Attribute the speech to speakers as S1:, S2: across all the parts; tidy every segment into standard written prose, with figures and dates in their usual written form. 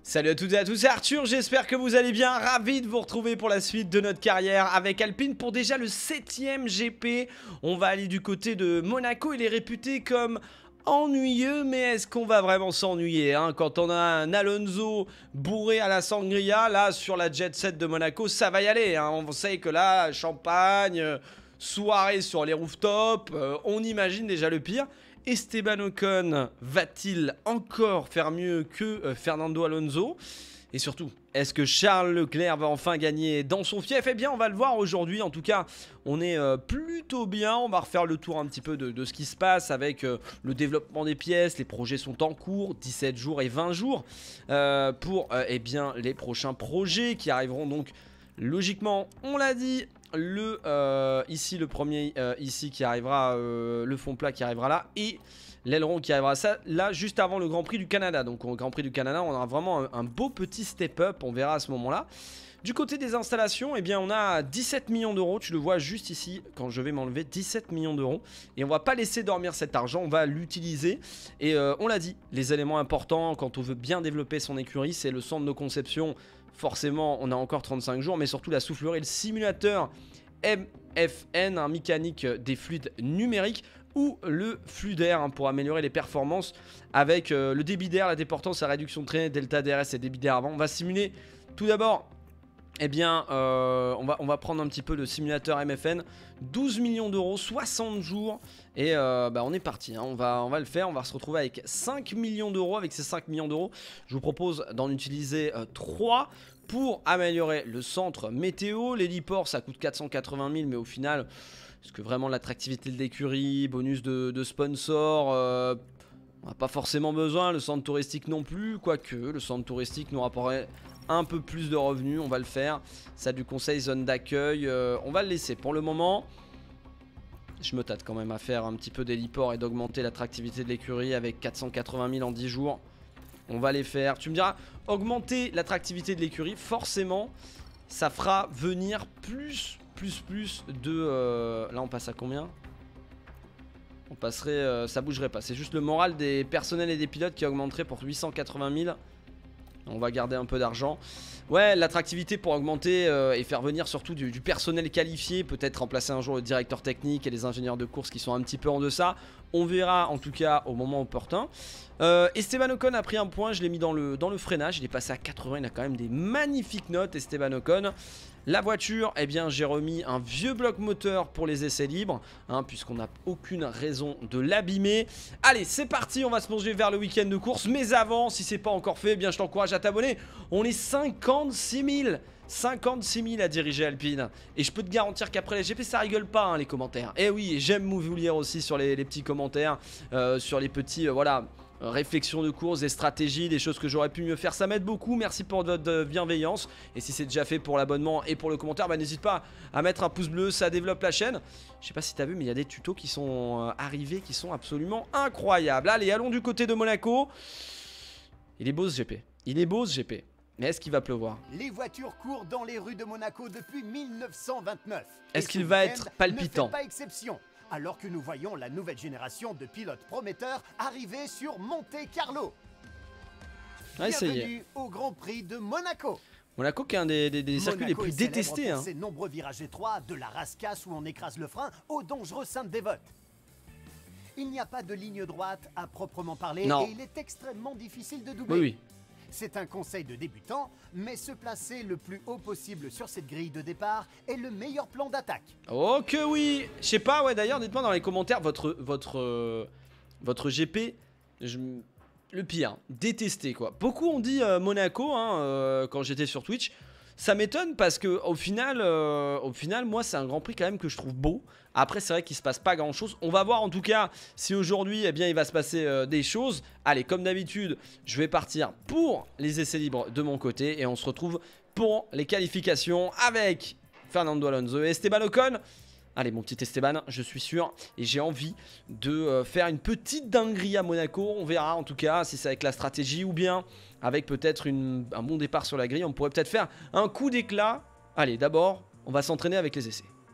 S1: Salut à toutes et à tous, c'est Arthur, j'espère que vous allez bien, ravi de vous retrouver pour la suite de notre carrière avec Alpine pour déjà le 7ème GP. On va aller du côté de Monaco, il est réputé comme ennuyeux, mais est-ce qu'on va vraiment s'ennuyer hein? Quand on a un Alonso bourré à la sangria, là sur la jet set de Monaco, ça va y aller hein. On sait que là, champagne, soirée sur les rooftops, on imagine déjà le pire. Esteban Ocon va-t-il encore faire mieux que Fernando Alonso? Et surtout, est-ce que Charles Leclerc va enfin gagner dans son fief? Eh bien, on va le voir aujourd'hui. En tout cas, on est plutôt bien. On va refaire le tour un petit peu de ce qui se passe avec le développement des pièces. Les projets sont en cours, 17 jours et 20 jours pour eh bien, les prochains projets qui arriveront donc logiquement, on l'a dit. Ici le premier ici qui arrivera, le fond plat qui arrivera là et l'aileron qui arrivera ça là juste avant le Grand Prix du Canada. Donc au Grand Prix du Canada on aura vraiment un beau petit step up, on verra à ce moment là. Du côté des installations, eh bien on a 17 millions d'euros, tu le vois juste ici quand je vais m'enlever, 17 millions d'euros. Et on va pas laisser dormir cet argent, on va l'utiliser. Et on l'a dit, les éléments importants quand on veut bien développer son écurie, c'est le centre de conception. Forcément, on a encore 35 jours, mais surtout la soufflerie, le simulateur MFN, un mécanique des fluides numériques, ou le flux d'air hein, pour améliorer les performances avec le débit d'air, la déportance, la réduction de traînée, delta DRS et débit d'air avant. On va simuler tout d'abord. Eh bien, on va prendre un petit peu le simulateur MFN, 12 millions d'euros, 60 jours, et on est parti, hein. On va le faire, on va se retrouver avec 5 millions d'euros. Avec ces 5 millions d'euros, je vous propose d'en utiliser 3 pour améliorer le centre météo. L'héliport, ça coûte 480 000, mais au final, est-ce que vraiment l'attractivité de l'écurie, bonus de sponsor, on n'a pas forcément besoin, le centre touristique non plus, quoique le centre touristique nous rapporterait un peu plus de revenus, on va le faire. Ça du conseil, zone d'accueil, on va le laisser pour le moment. Je me tâte quand même à faire un petit peu d'héliport et d'augmenter l'attractivité de l'écurie avec 480 000 en 10 jours. On va les faire. Tu me diras, augmenter l'attractivité de l'écurie, forcément, ça fera venir plus de... là on passe à combien? On passerait... ça bougerait pas, c'est juste le moral des personnels et des pilotes qui augmenterait pour 880 000. On va garder un peu d'argent. Ouais, l'attractivité pour augmenter et faire venir surtout du personnel qualifié. Peut-être remplacer un jour le directeur technique et les ingénieurs de course qui sont un petit peu en deçà. On verra en tout cas au moment opportun. Esteban Ocon a pris un point, je l'ai mis dans le freinage. Il est passé à 80, il a quand même des magnifiques notes Esteban Ocon. La voiture, eh bien j'ai remis un vieux bloc moteur pour les essais libres hein, puisqu'on n'a aucune raison de l'abîmer. Allez, c'est parti, on va se plonger vers le week-end de course. Mais avant, si c'est pas encore fait, eh bien je t'encourage à t'abonner. On est 56 000 à diriger Alpine. Et je peux te garantir qu'après les GP, ça rigole pas hein, les commentaires. Et oui, j'aime vous lire aussi sur les petits commentaires, sur les petits, voilà... réflexion de course, des stratégies, des choses que j'aurais pu mieux faire, ça m'aide beaucoup. Merci pour votre bienveillance. Et si c'est déjà fait pour l'abonnement et pour le commentaire, bah, n'hésite pas à mettre un pouce bleu, ça développe la chaîne. Je sais pas si t'as vu, mais il y a des tutos qui sont arrivés qui sont absolument incroyables. Allez, allons du côté de Monaco. Il est beau ce GP, il est beau ce GP. Mais est-ce qu'il va pleuvoir?
S2: Les voitures courent dans les rues de Monaco depuis 1929.
S1: Est-ce qu'il va être palpitant?
S2: Ne fait pas exception. Alors que nous voyons la nouvelle génération de pilotes prometteurs arriver sur Monte Carlo.
S1: Ouais,
S2: bienvenue au Grand Prix de Monaco.
S1: Monaco qui est un des circuits les plus détestés.
S2: Pour ses nombreux virages étroits, de la rascasse où on écrase le frein, au dangereux Sainte-Dévote. Il n'y a pas de ligne droite à proprement parler
S1: non.
S2: Et il est extrêmement difficile de doubler.
S1: Oui, oui.
S2: C'est un conseil de débutant, mais se placer le plus haut possible sur cette grille de départ est le meilleur plan d'attaque.
S1: Oh que oui. Je sais pas, ouais d'ailleurs, dites-moi dans les commentaires votre GP, le pire, détesté quoi. Beaucoup ont dit Monaco hein, quand j'étais sur Twitch. Ça m'étonne parce que au final moi c'est un Grand Prix quand même que je trouve beau. Après c'est vrai qu'il se passe pas grand chose. On va voir en tout cas si aujourd'hui eh bien il va se passer des choses. Allez, comme d'habitude je vais partir pour les essais libres de mon côté. Et on se retrouve pour les qualifications avec Fernando Alonso et Esteban Ocon. Allez mon petit Esteban, je suis sûr et j'ai envie de faire une petite dinguerie à Monaco. On verra en tout cas si c'est avec la stratégie ou bien avec peut-être un bon départ sur la grille. On pourrait peut-être faire un coup d'éclat. Allez, d'abord, on va s'entraîner avec les essais.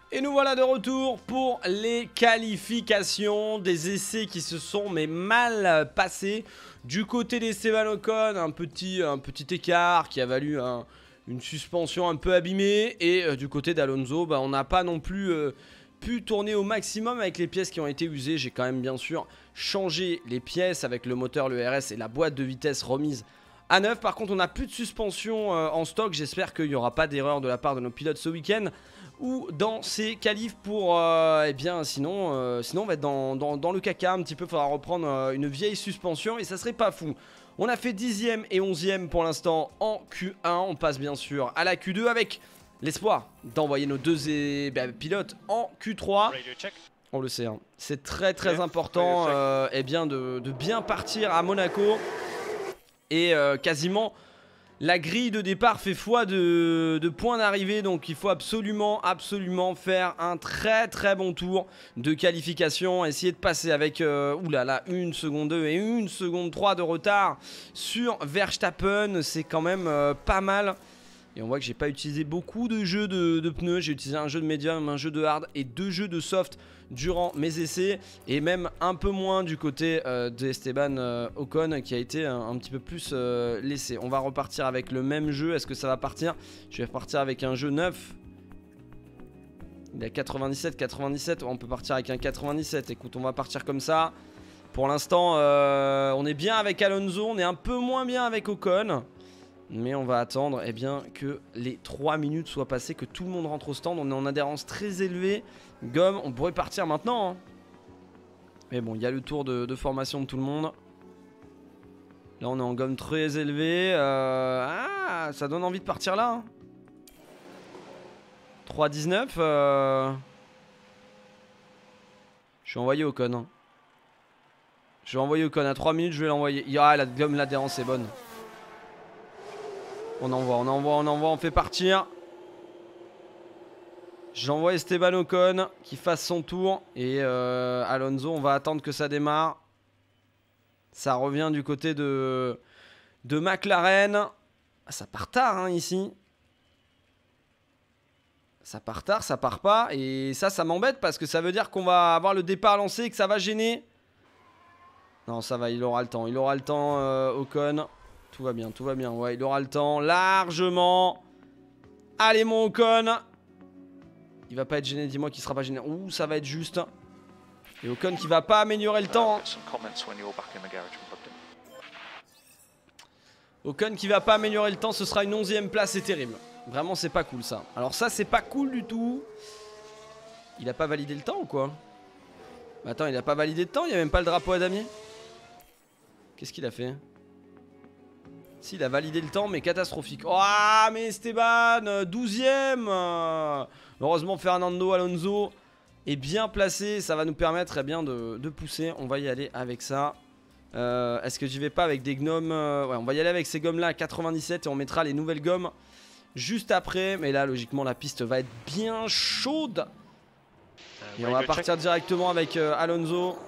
S1: Et nous voilà de retour pour les qualifications des essais qui se sont mal passés. Du côté d'Esteban Ocon, un petit écart qui a valu une suspension un peu abîmée. Et du côté d'Alonso, bah, on n'a pas non plus pu tourner au maximum avec les pièces qui ont été usées. J'ai quand même bien sûr changé les pièces avec le moteur, le RS et la boîte de vitesse remise à neuf. Par contre, on n'a plus de suspension en stock. J'espère qu'il n'y aura pas d'erreur de la part de nos pilotes ce week-end ou dans ces qualifs pour eh bien sinon on va être dans le caca un petit peu. Faudra reprendre une vieille suspension et ça serait pas fou. On a fait 10e et 11e pour l'instant en Q1. On passe bien sûr à la Q2 avec l'espoir d'envoyer nos deux pilotes en Q3. On le sait, hein. C'est très important eh bien de bien partir à Monaco. Et quasiment la grille de départ fait foi de points d'arrivée. Donc il faut absolument faire un très bon tour de qualification. Essayer de passer avec oulala, 1 seconde 2 et 1 seconde 3 de retard sur Verstappen. C'est quand même pas mal. Et on voit que j'ai pas utilisé beaucoup de jeux de pneus. J'ai utilisé un jeu de médium, un jeu de hard et 2 jeux de soft durant mes essais. Et même un peu moins du côté d'Esteban Ocon qui a été un petit peu plus laissé. On va repartir avec le même jeu. Est-ce que ça va partir? Je vais repartir avec un jeu neuf. Il a 97. On peut partir avec un 97. Écoute, on va partir comme ça. Pour l'instant, on est bien avec Alonso. On est un peu moins bien avec Ocon. Mais on va attendre eh bien, que les 3 minutes soient passées, que tout le monde rentre au stand. On est en adhérence très élevée. Gomme, on pourrait partir maintenant. Hein. Mais bon, il y a le tour de formation de tout le monde. Là, on est en gomme très élevée. Ah, ça donne envie de partir là. Hein. 3,19. Je vais envoyer Ocon. Hein. Je vais envoyer Ocon. À 3 minutes, je vais l'envoyer. Ah, la gomme, l'adhérence est bonne. On envoie, on fait partir. J'envoie Esteban Ocon qui fasse son tour. Et Alonso, on va attendre que ça démarre. Ça revient du côté de McLaren. Ah, ça part tard hein, ici. Ça part tard, ça part pas. Et ça m'embête parce que ça veut dire qu'on va avoir le départ lancé et que ça va gêner. Non, ça va, il aura le temps. Il aura le temps, Ocon. Tout va bien, ouais, il aura le temps, largement. Allez mon Ocon. Il va pas être gêné, dis-moi qu'il sera pas gêné. Ouh, ça va être juste. Et Ocon qui va pas améliorer le temps. Ocon qui va pas améliorer le temps, ce sera une 11e place, c'est terrible. Vraiment, c'est pas cool ça. Alors ça, c'est pas cool du tout. Il a pas validé le temps ou quoi? Attends, il a pas validé le temps, il y a même pas le drapeau à damier. Qu'est-ce qu'il a fait? Si, il a validé le temps, mais catastrophique. Oh, mais Esteban, 12e. Heureusement, Fernando Alonso est bien placé. Ça va nous permettre eh bien, de pousser. On va y aller avec ça. Est-ce que j'y vais pas avec des gommes ouais, on va y aller avec ces gommes-là à 97 et on mettra les nouvelles gommes juste après. Mais là, logiquement, la piste va être bien chaude. Et on va partir directement avec Alonso.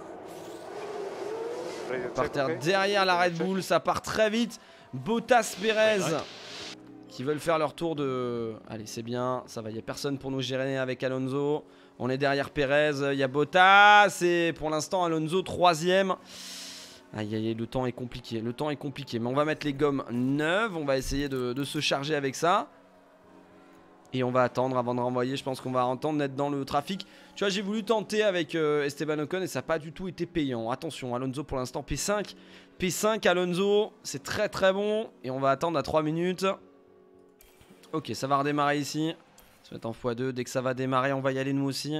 S1: On va partir derrière la Red Bull. Ça part très vite. Bottas, Perez qui veulent faire leur tour de... Allez, c'est bien, ça va, il n'y a personne pour nous gérer avec Alonso. On est derrière Perez, il y a Bottas et pour l'instant Alonso 3e. Aïe, aïe, le temps est compliqué, mais on va mettre les gommes neuves, on va essayer de se charger avec ça. Et on va attendre avant de renvoyer, je pense qu'on va entendre être dans le trafic. Tu vois, j'ai voulu tenter avec Esteban Ocon et ça n'a pas du tout été payant. Attention, Alonso pour l'instant P5. P5 Alonso, c'est très bon. Et on va attendre à 3 minutes. Ok, ça va redémarrer ici. Ça va être en x2, dès que ça va démarrer, on va y aller nous aussi.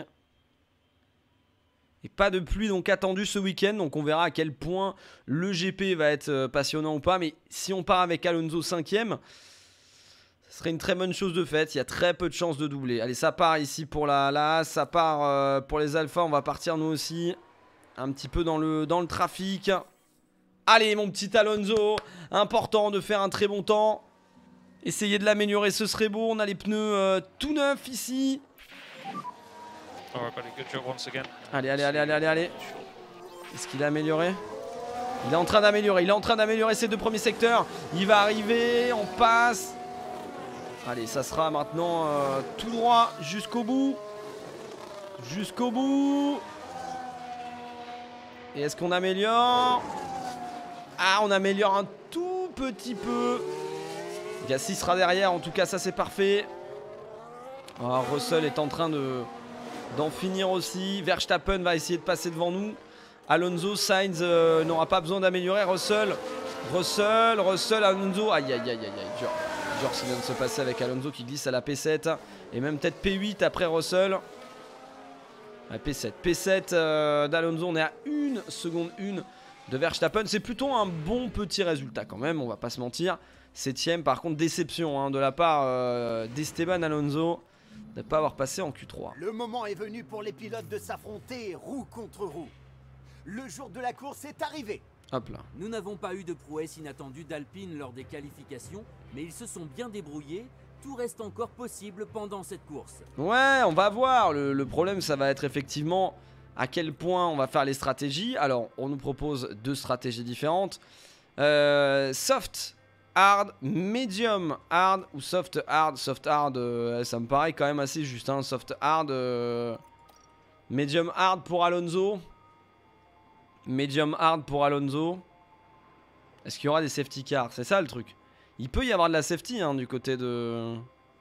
S1: Et pas de pluie donc attendue ce week-end, donc on verra à quel point le GP va être passionnant ou pas. Mais si on part avec Alonso 5e... ce serait une très bonne chose de faite, il y a très peu de chances de doubler. Allez, ça part ici pour la ça part pour les alphas, on va partir nous aussi un petit peu dans le trafic. Allez mon petit Alonso, important de faire un très bon temps. Essayez de l'améliorer, ce serait beau, on a les pneus tout neufs ici. Allez. Est-ce qu'il a amélioré? Il est en train d'améliorer ses 2 premiers secteurs. Il va arriver, on passe. Allez, ça sera maintenant tout droit jusqu'au bout. Jusqu'au bout. Et est-ce qu'on améliore? Ah, on améliore un tout petit peu. Gasly sera derrière, en tout cas ça c'est parfait. Oh, Russell est en train d'en finir aussi. Verstappen va essayer de passer devant nous. Alonso, Sainz n'aura pas besoin d'améliorer. Russell, Alonso. Aïe aïe aïe aïe aïe, dur. Dur ce qui vient de se passer avec Alonso qui glisse à la P7. Et même peut-être P8 après Russell. P7 d'Alonso, on est à 1 seconde 1 de Verstappen. C'est plutôt un bon petit résultat quand même, on va pas se mentir. 7ème, par contre déception hein, de la part d'Esteban Alonso de ne pas avoir passé en Q3.
S2: Le moment est venu pour les pilotes de s'affronter roue contre roue. Le jour de la course est arrivé.
S1: Hop là.
S3: Nous n'avons pas eu de prouesse inattendue d'Alpine lors des qualifications, mais ils se sont bien débrouillés. Tout reste encore possible pendant cette course.
S1: Ouais, on va voir. Le problème, ça va être effectivement à quel point on va faire les stratégies. Alors, on nous propose 2 stratégies différentes. Soft, hard, medium, hard ou soft, hard. Soft, hard, ça me paraît quand même assez juste. Hein. Soft, hard, medium, hard pour Alonso. Medium, hard pour Alonso. Est-ce qu'il y aura des safety cars? C'est ça le truc. Il peut y avoir de la safety hein, du côté de...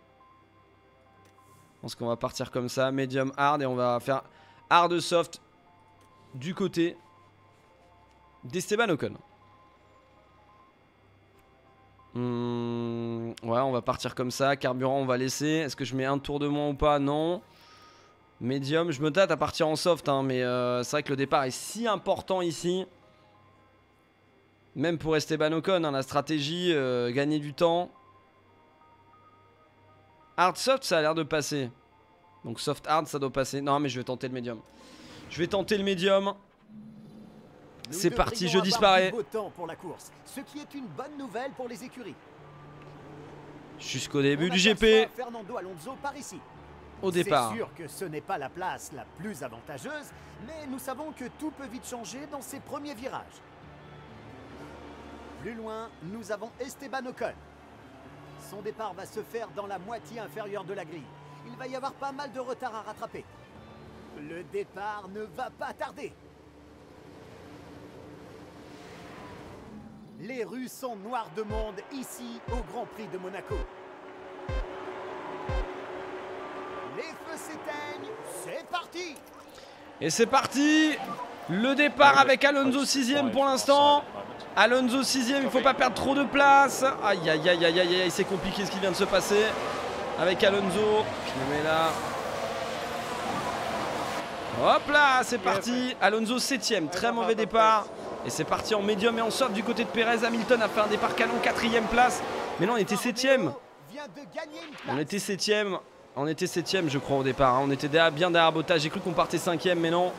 S1: Je pense qu'on va partir comme ça. Medium, hard et on va faire hard, soft du côté d'Esteban Ocon. Ouais, on va partir comme ça. Carburant, on va laisser. Est-ce que je mets un tour de moins ou pas? Non. Medium, je me tâte à partir en soft. Hein, mais c'est vrai que le départ est si important ici. Même pour Esteban Ocon, hein, la stratégie, gagner du temps. Hard soft, ça a l'air de passer. Donc soft hard, ça doit passer. Non, mais je vais tenter le médium. Je vais tenter le médium. C'est parti, je disparais.
S2: Beau temps pour la course, ce qui est une bonne nouvelle pour les écuries.
S1: Jusqu'au début du GP.
S2: Fernando Alonso par ici.
S1: Au départ.
S2: C'est sûr que ce n'est pas la place la plus avantageuse, mais nous savons que tout peut vite changer dans ces premiers virages. Plus loin, nous avons Esteban Ocon. Son départ va se faire dans la moitié inférieure de la grille. Il va y avoir pas mal de retard à rattraper. Le départ ne va pas tarder. Les rues sont noires de monde ici au Grand Prix de Monaco. Les feux s'éteignent, c'est parti!
S1: Et c'est parti! Le départ avec Alonso 6ème pour l'instant. Alonso 6ème, il ne faut pas perdre trop de place. Aïe aïe aïe aïe aïe aïe, c'est compliqué ce qui vient de se passer avec Alonso. Je me mets là. Hop là, c'est parti. Alonso 7ème, très mauvais départ. Et c'est parti en médium et en soft du côté de Perez. Hamilton a fait un départ canon, 4ème place. Mais non, on était 7ème. On était 7ème. On était 7ème je crois au départ. Hein. On était bien derrière Bottas. J'ai cru qu'on partait 5ème mais non.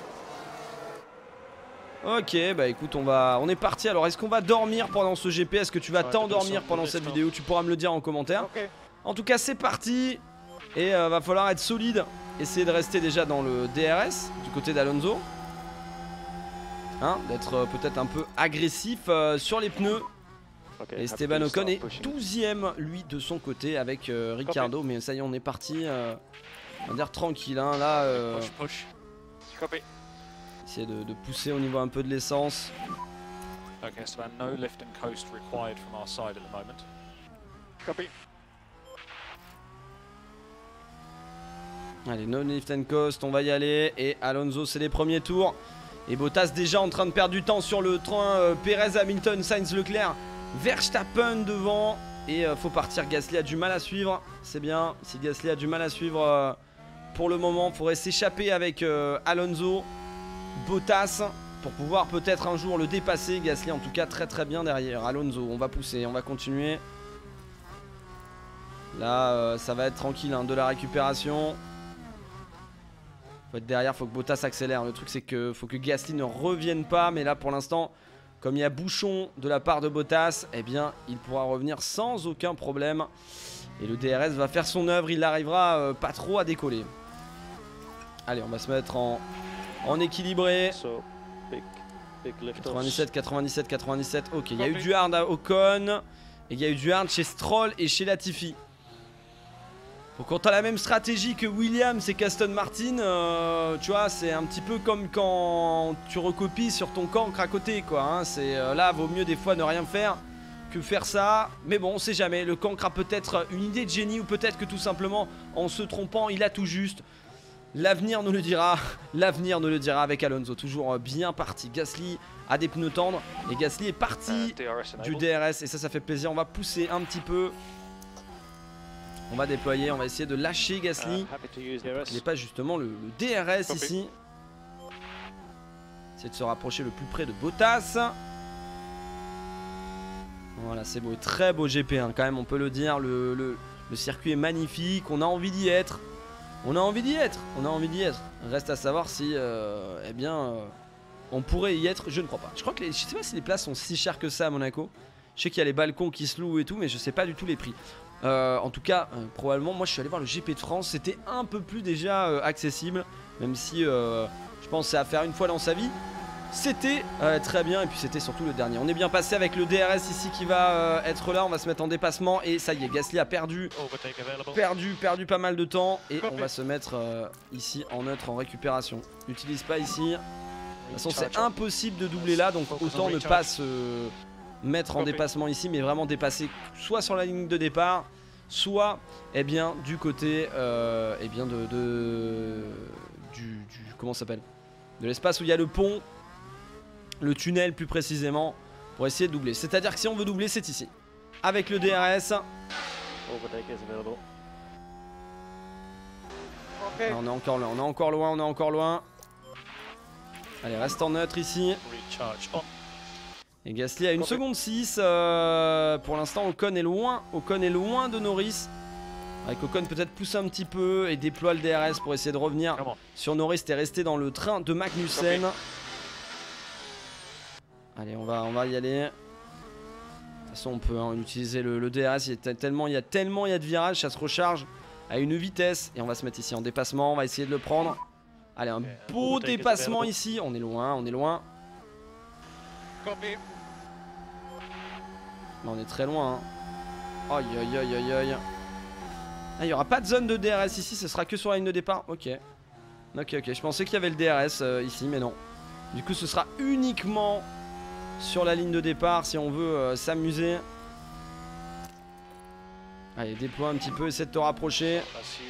S1: Ok, bah écoute, on est parti. Alors, est-ce qu'on va dormir pendant ce GP? Est-ce que tu vas t'endormir pendant cette vidéo? Tu pourras me le dire en commentaire. En tout cas, c'est parti. Et va falloir être solide. Essayer de rester déjà dans le DRS du côté d'Alonso. Hein, d'être peut-être un peu agressif sur les pneus. Et Esteban Ocon est 12ème, lui, de son côté avec Ricciardo. Mais ça y est, on est parti. On va dire tranquille. Hein, là, essayer de pousser au niveau un peu de l'essence.
S4: Okay, so no lift and coast required from our side at the moment. Copy.
S1: Allez, no lift and coast, on va y aller. Et Alonso, c'est les premiers tours. Et Bottas déjà en train de perdre du temps sur le train. Perez, Hamilton, Sainz, Leclerc, Verstappen devant. Et faut partir, Gasly a du mal à suivre. C'est bien, si Gasly a du mal à suivre pour le moment, il faudrait s'échapper avec Alonso, Bottas, pour pouvoir peut-être un jour le dépasser. Gasly en tout cas très très bien derrière Alonso. On va pousser, on va continuer. Là ça va être tranquille hein, de la récupération. Faut être derrière, faut que Bottas accélère. Le truc c'est que faut que Gasly ne revienne pas. Mais là pour l'instant, comme il y a bouchon de la part de Bottas, eh bien il pourra revenir sans aucun problème. Et le DRS va faire son œuvre. Il n'arrivera pas trop à décoller. Allez, on va se mettre en équilibré. 97, 97, 97. Ok, il y a eu du hard à Ocon. Et il y a eu du hard chez Stroll et chez Latifi. Donc quand t'as la même stratégie que Williams et qu'Aston Martin, tu vois, c'est un petit peu comme quand tu recopies sur ton cancre à côté, quoi. Hein. Là, vaut mieux des fois ne rien faire que faire ça. Mais bon, on sait jamais. Le cancre a peut-être une idée de génie ou peut-être que tout simplement, en se trompant, il a tout juste. L'avenir nous le dira. L'avenir nous le dira avec Alonso. Toujours bien parti. Gasly a des pneus tendres et Gasly est parti du DRS et ça fait plaisir. On va pousser un petit peu. On va déployer, on va essayer de lâcher Gasly. Il n'est pas justement le DRS ici. Essayer de se rapprocher le plus près de Bottas. Voilà, c'est beau, très beau GP1 quand même, on peut le dire. Le circuit est magnifique, on a envie d'y être. On a envie d'y être. Reste à savoir si, on pourrait y être, je ne crois pas. Je sais pas si les places sont si chères que ça à Monaco. Je sais qu'il y a les balcons qui se louent et tout, mais je sais pas du tout les prix. En tout cas, probablement, moi je suis allé voir le GP de France, c'était un peu plus déjà accessible, même si je pense que c'est à faire une fois dans sa vie. C'était très bien et puis c'était surtout le dernier. On est bien passé avec le DRS ici qui va être là, on va se mettre en dépassement et ça y est, Gasly a perdu pas mal de temps et on va se mettre ici en neutre en récupération. N'utilise pas ici. De toute façon c'est impossible de doubler là, donc autant ne pas se mettre en dépassement ici, mais vraiment dépasser soit sur la ligne de départ, soit du côté comment ça s'appelle, de l'espace où il y a le pont, le tunnel plus précisément, pour essayer de doubler. C'est à dire que si on veut doubler, c'est ici avec le DRS. Ah, on est encore loin. Allez, reste en neutre ici. Et Gasly a 1 seconde 6. Pour l'instant, Ocon est loin de Norris. Avec Ocon peut-être pousse un petit peu et déploie le DRS pour essayer de revenir sur Norris. T'es resté dans le train de Magnussen. Allez, on va y aller. De toute façon, on peut utiliser le DRS. Il y a tellement de virages, ça se recharge à une vitesse. Et on va se mettre ici en dépassement. On va essayer de le prendre. Allez, un beau dépassement ici. On est loin. On est très loin. Hein. Aïe. Ah, il n'y aura pas de zone de DRS ici, ce sera que sur la ligne de départ. Ok. Je pensais qu'il y avait le DRS ici, mais non. Du coup, ce sera uniquement sur la ligne de départ si on veut s'amuser. Allez, déploie un petit peu, essaie de te rapprocher.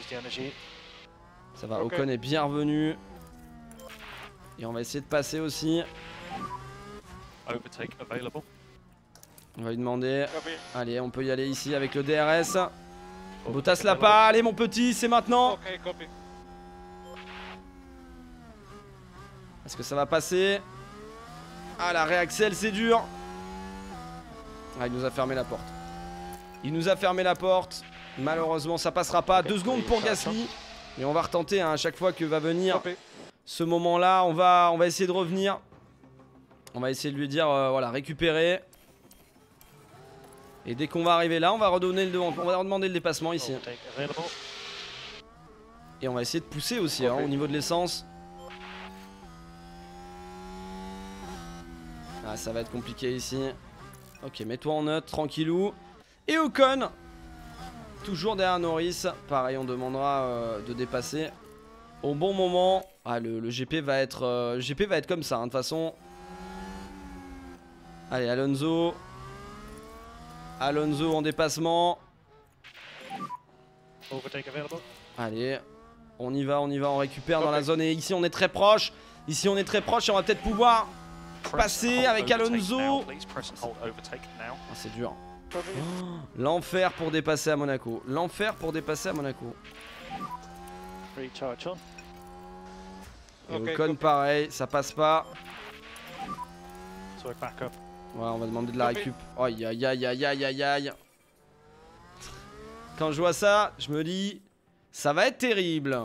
S1: Ça va, Ocon est bien revenu. Et on va essayer de passer aussi. On va lui demander. Allez, on peut y aller ici avec le DRS. Bottas l'a pas. Allez, mon petit, c'est maintenant. Est-ce que ça va passer? Ah, la réaxel, c'est dur. Ah, il nous a fermé la porte. Malheureusement, ça passera pas. 2 secondes pour Gasly. Mais on va retenter à chaque fois que va venir ce moment-là. On va essayer de revenir. On va essayer de lui dire, voilà, récupérer. Et dès qu'on va arriver là, on va redemander le dépassement ici. Et on va essayer de pousser aussi au niveau de l'essence. Ah, ça va être compliqué ici. Ok, mets-toi en neutre, tranquillou. Et Ocon, toujours derrière Norris. Pareil, on demandera de dépasser au bon moment. Ah, le GP va être comme ça, hein, de toute façon. Allez, Alonso en dépassement. Allez, on y va, on récupère dans la zone. Et ici, on est très proche. Et on va peut-être pouvoir passer avec Alonso. Ah, c'est dur. Oh, l'enfer pour dépasser à Monaco. Et Ocon, pareil, ça passe pas. Ouais, on va demander de la récup. Aïe. Quand je vois ça, je me dis, ça va être terrible.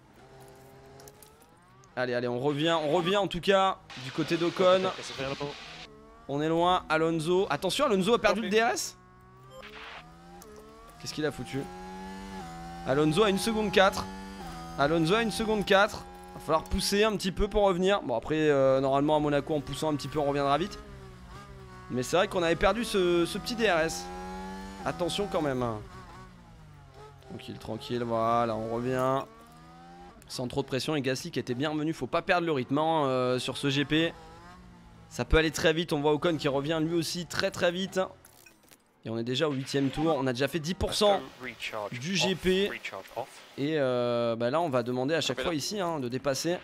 S1: Allez, on revient en tout cas du côté d'Ocon. On est loin, Alonso. Attention, Alonso a perdu le DRS. Qu'est-ce qu'il a foutu? Alonso a 1 seconde 4. Va falloir pousser un petit peu pour revenir. Bon, après, normalement à Monaco, en poussant un petit peu, on reviendra vite. Mais c'est vrai qu'on avait perdu ce petit DRS. Attention quand même. Tranquille, tranquille, voilà, on revient. Sans trop de pression, et Gasly qui était bien revenu, faut pas perdre le rythme hein, sur ce GP. Ça peut aller très vite, on voit Ocon qui revient lui aussi très très vite. Et on est déjà au 8ème tour, on a déjà fait 10% du GP. Et bah là on va demander à chaque fois ici hein, de dépasser.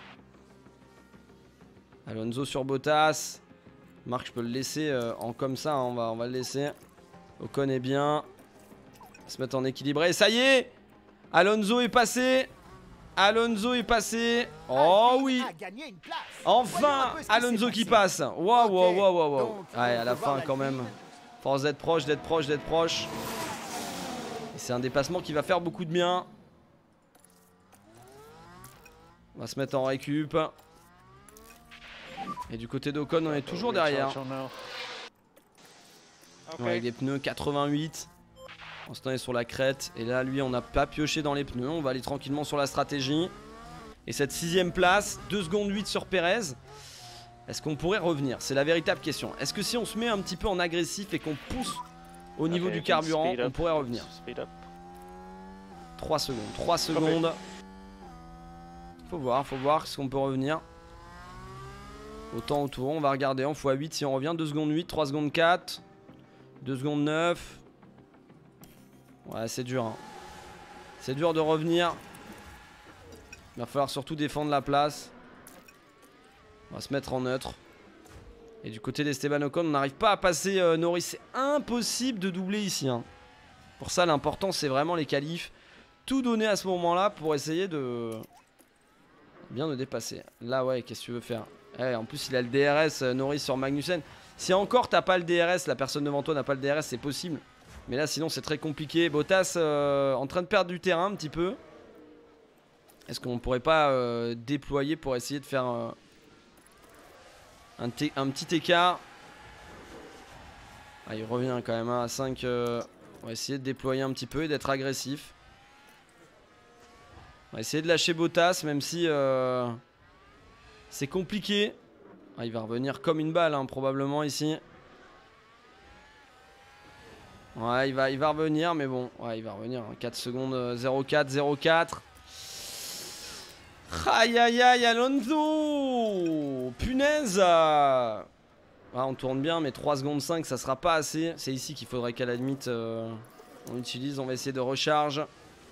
S1: Alonso sur Bottas. Marc je peux le laisser en comme ça, hein, on va le laisser. Ocon est bien. On va se mettre en équilibré, ça y est. Alonso est passé. Alonso est passé. Oh oui. Enfin Alonso qui passe. Waouh waouh waouh waouh. Ouais à la fin quand même. Force d'être proche, d'être proche, d'être proche. C'est un dépassement qui va faire beaucoup de bien. On va se mettre en récup. Et du côté d'Ocon on est toujours derrière. Ouais, les pneus 88. En ce temps il est sur la crête. Et là lui on n'a pas pioché dans les pneus. On va aller tranquillement sur la stratégie. Et cette 6ème place, 2 secondes 8 sur Perez. Est-ce qu'on pourrait revenir? C'est la véritable question. Est-ce que si on se met un petit peu en agressif et qu'on pousse au niveau du carburant, on pourrait revenir? 3 secondes. 3 secondes. Faut voir ce qu'on peut revenir. Autant autour, on va regarder en x8 si on revient. 2 secondes 8, 3 secondes 4, 2 secondes 9. Ouais, c'est dur. Hein. C'est dur de revenir. Il va falloir surtout défendre la place. On va se mettre en neutre. Et du côté d'Esteban Ocon, on n'arrive pas à passer Norris. C'est impossible de doubler ici. Hein. Pour ça, l'important, c'est vraiment les qualifs. Tout donner à ce moment-là pour essayer de bien de dépasser. Là, ouais, qu'est-ce que tu veux faire? En plus, il a le DRS, Norris sur Magnussen. Si encore t'as pas le DRS, la personne devant toi n'a pas le DRS, c'est possible. Mais là, sinon, c'est très compliqué. Bottas en train de perdre du terrain un petit peu. Est-ce qu'on pourrait pas déployer pour essayer de faire un petit écart? Ah, il revient quand même hein, à 5. On va essayer de déployer un petit peu et d'être agressif. On va essayer de lâcher Bottas, même si c'est compliqué. Ah, il va revenir comme une balle, hein, probablement ici. Ouais, il va revenir, mais bon, ouais, il va revenir. Hein, 4 secondes, 0,4, 0,4. Aïe aïe aïe Alonso. Punaise. Ah, on tourne bien mais 3 secondes 5 ça sera pas assez. C'est ici qu'il faudrait qu'à la limite on utilise. On va essayer de recharge